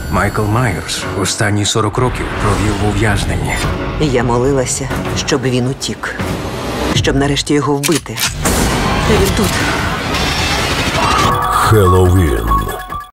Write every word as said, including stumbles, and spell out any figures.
Майкл Майерс останні сорок років провів в ув'язненні. Я молилася, щоб він утік. Щоб нарешті його вбити. Та він тут. Хеллоуін.